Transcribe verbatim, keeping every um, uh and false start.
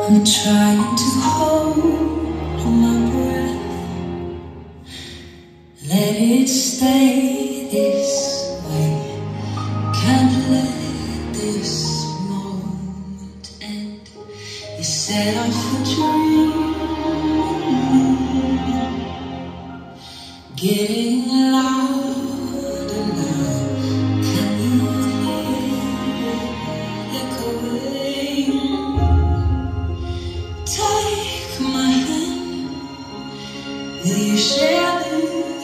I'm trying to hold my breath, let it stay this way. Can't let this moment end. You set off a dream, get it